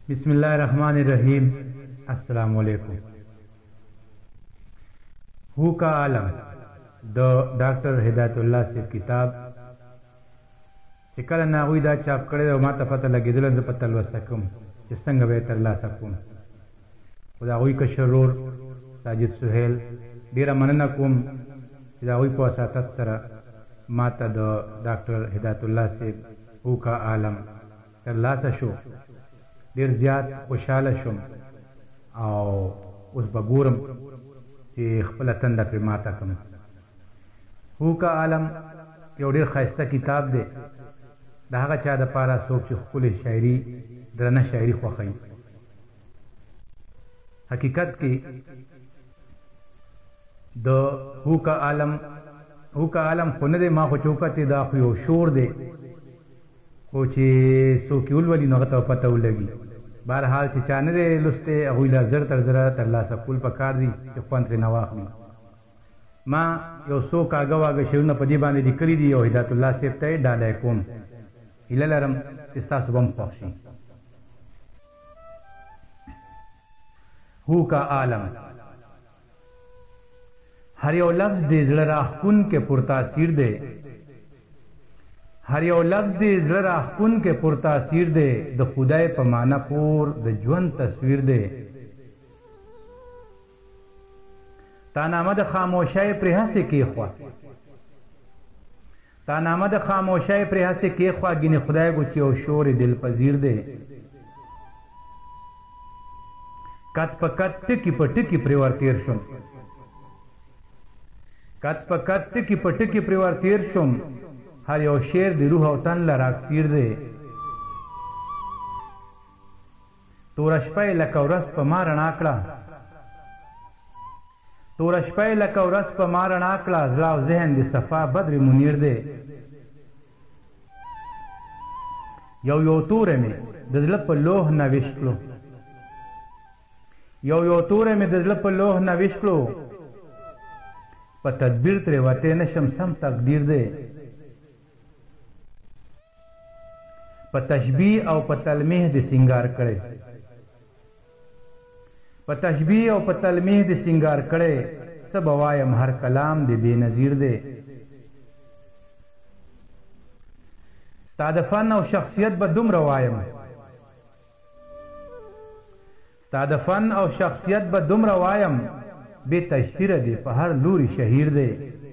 بسم الله الرحمن الرحیم. السلام علیکم. هو کا عالم د ډاکټر هدایت الله صاحب کتاب چې کله ناغوی دا چاپ کړی او ما ته پته لګېدله زه په تلوسه کوم چې څنګه به یې ترلاسه کوم. خو د هغوی کشر ورور ساجد سهیل ډېره مننه کوم چې د هغوی په وساطت سره ما ته د ډاکټر هدایت الله صاحب هو کا عالم ترلاسه شو. ډېر زیات خوشحاله شوم او اوس به ګورم چې خپله تنده پرې ماته کړم. هو کا عالم یو ډېر ښایسته کتاب دی د هغه چا دپاره څوک چې ښکلې شاعري درنه شاعري خوښوي. حقیقت کې د هو کا عالم خو نه دی، ما خو چوکتې دا خو یو شور دی، خو چې څوک یې ولولي نو هغه ته پته ولګي. بهرحال چې چا نه دی لوستی هغوی له زر تر زره ترلاسه کول پکار دي چې خوند ترېنه واخلي. ما یو څو کاږه واږه شعرونه په دې باندې لیکلي دي او هدایت الله صاحب ته یې ډالۍ کوم. هیله لرم چې ستاسو به هم خوښ شي. هو کا عالم. هر یو لفظ د زړه راښکونکی پرتاثیر دی، هر یو لفظ د زړه راښکونکی پرتاثیر دی، د خدای په معنا پور د ژوند تصویر دی. تا نامه د خاموشۍ پرې هسې کېښوه، تا نامه د خاموشۍ پرې هسې کېښوه، ګینې خدای ګو چې یو شور دلپذیر دی. کت په کت ټکي په ټکي پرې ورتېر شوم، کت په کت ټکي په ټکي پرې ورتېر شوم، هر یو شعر د روح او تن له راکثیر دی. توره شپه یې لکه ورځ په ما رڼا کړه، توره شپه یې لکه ورځ په ما رڼا کړه، زړه او ذهن د صفا بدر منیر دی. یو یو توره مې د زړه په لوح نوشت کړو، یو یو توره مې د زړه په لوح نوشت کړو، په تدبیر ترې وتی نشم سم تقدیر دی. په تشبیه او په تلمیح د سنگار کړي، په تشبیه او په تلمیح د سنگار کړي، څه به وایم هر کلام د بې نظیر دی. ستا د فن او شخصیت به دومره وایم، ستا د فن او شخصیت به دومره وایم، بې تشهیره دی په هر لوري شهیر دی.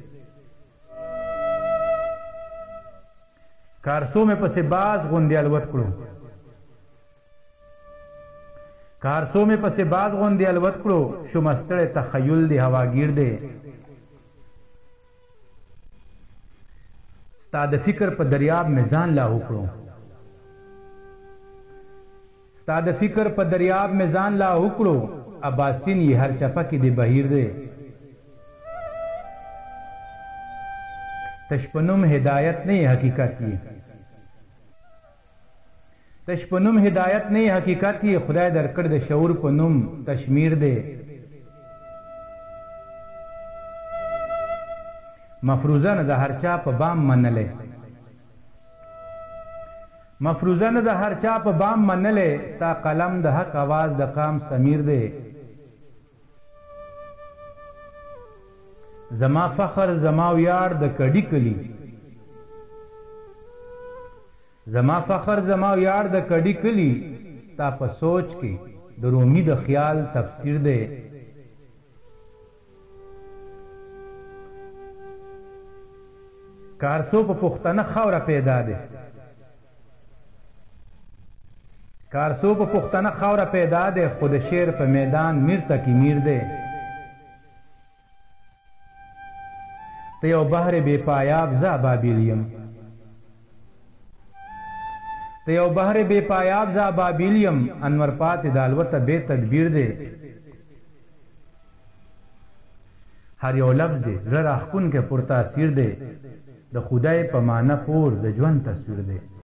کارسو مې پسې باز غوندې الوت کړو، کارسو مې پسې باز غوندې الوت کړو، شومه ستړی تخیل دی هواګیر دی. ستا د فکر په دریاب مې ځان لاهو کړو، ستا د فکر په دریاب مې ځان لاهو کړو، اباسین یې هر چپه کې دی بهیر دی. تشپنم هدایت نه حقیقت یې، تشپنم هدایت نه حقیقت یې، خدای درکړ د شعور په نوم تشمیر دی. مفروضه نه د هر چا په بام منلې، مفروضه نه د هر چا په بام منلې، ستا قلم د حق آواز د قام سمیر دی. زما فخر زما ویاړ د کډی کلی، زما فخر زما ویاړ د کډی کلی، تا په سوچ کې د رومي د خیال تفسیر دی. کارسو په پښتنه خاوره پیدا دی، کارسو په پښتنه خاوره پیدا دی، خو د شعر په میدان میر تکي میر دی. ته یو بحر بې پایاب زه ابابیل یم، ته یو بحر بې پایاب زه ابابیل یم، انور پاتې د الوته بې تدبیر دی. هر یو لفظ دی زړه راښکونکی پرتاثیر دی، د خدای په معنا پور د ژوند تصویر دی.